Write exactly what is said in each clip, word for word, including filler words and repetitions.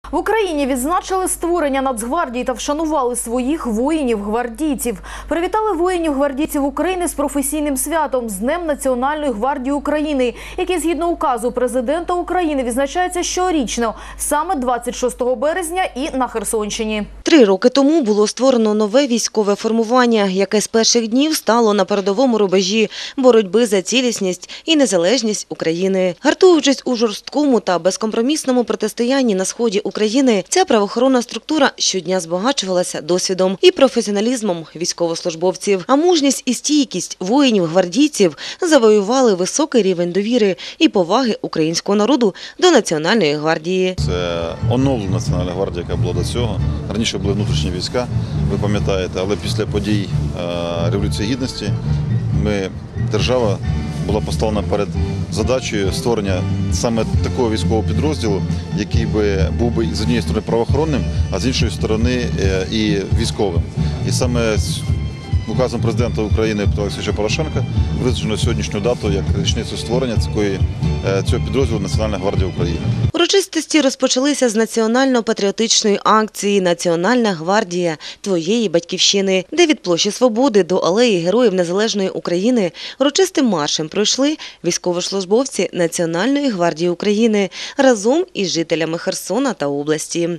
В Україні відзначили створення Нацгвардії та вшанували своїх воїнів-гвардійців. Привітали воїнів-гвардійців України з професійним святом – з Днем Національної гвардії України, який згідно указу президента України відзначається щорічно, саме двадцять шостого березня і на Херсонщині. Три роки тому було створено нове військове формування, яке з перших днів стало на передовому рубежі боротьби за цілісність і незалежність України. Гартуючись у жорсткому та безкомпромісному протистоянні на сході України, ця правоохоронна структура щодня збагачувалася досвідом і професіоналізмом військовослужбовців. А мужність і стійкість воїнів-гвардійців завоювали високий рівень довіри і поваги українського народу до Національної гвардії. Це оновлена Національна гвардія, яка була до цього. Раніше були внутрішні війська, ви пам'ятаєте, але після подій Революції Гідності ми, держава була поставлена перед задачею створення саме такого військового підрозділу, який би був би з однієї сторони правоохоронним, а з іншої сторони і військовим. І саме указом президента України Петра Олексійовича Порошенка визначено сьогоднішню дату як річницю створення такої, цього підрозділу Національна гвардія України. Урочистості розпочалися з національно-патріотичної акції «Національна гвардія твоєї батьківщини», де від площі Свободи до алеї Героїв Незалежної України урочистим маршем пройшли військовослужбовці Національної гвардії України разом із жителями Херсона та області.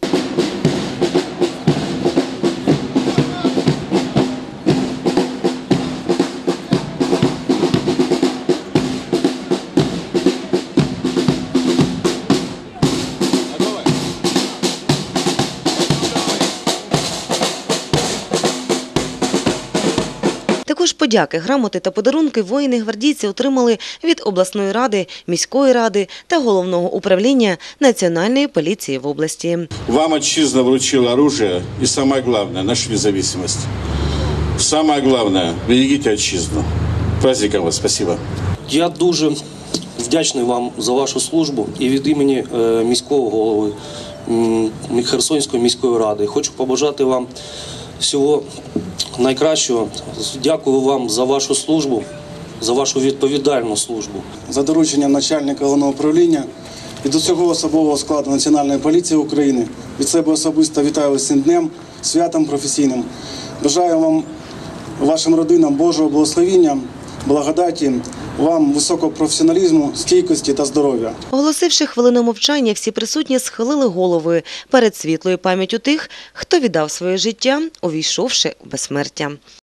Також подяки, грамоти та подарунки воїни-гвардійці отримали від обласної ради, міської ради та головного управління Національної поліції в області. Вам отчизна вручила оружие и, самое главное, нашу независимость. Самое главное, берегите отчизну. Праздником вас, спасибо. Я дуже вдячний вам за вашу службу і від імені міського голови Херсонської міської ради. Хочу побажати вам всього найкращого. Дякую вам за вашу службу, за вашу відповідальну службу. За дорученням начальника головного управління і до цього особового складу Національної поліції України від себе особисто вітаю вас цим днем, святом професійним. Бажаю вам, вашим родинам Божого благословіння, благодаті, вам високого професіоналізму, стійкості та здоров'я. Оголосивши хвилину мовчання, всі присутні схилили голови перед світлою пам'яттю тих, хто віддав своє життя, увійшовши у безсмертя.